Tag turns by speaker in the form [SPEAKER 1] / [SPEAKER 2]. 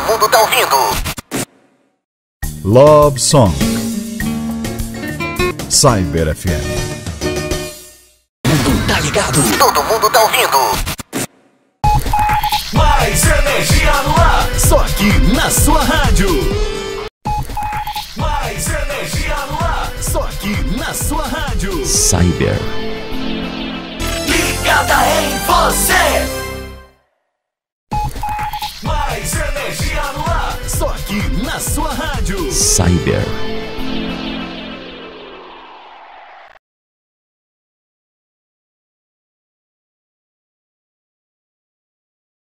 [SPEAKER 1] mundo tá ouvindo.
[SPEAKER 2] Love Song Cyber FM.
[SPEAKER 1] Mundo tá ligado. Todo mundo tá ouvindo.
[SPEAKER 3] Mais energia no ar. Só aqui na sua rádio. Mais energia no ar. Só aqui na sua rádio.
[SPEAKER 4] Cyber.
[SPEAKER 3] Ligada em você. Mais energia no ar. Só aqui na sua rádio.
[SPEAKER 4] Cyber.